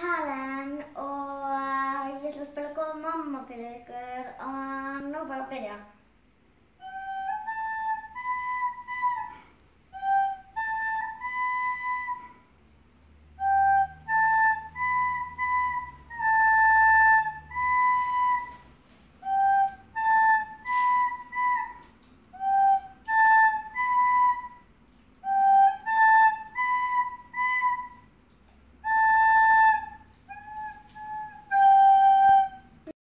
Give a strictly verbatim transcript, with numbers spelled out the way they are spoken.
Karen og ég ætla að spila góða mamma fyrir ykkur og nú bara að byrja.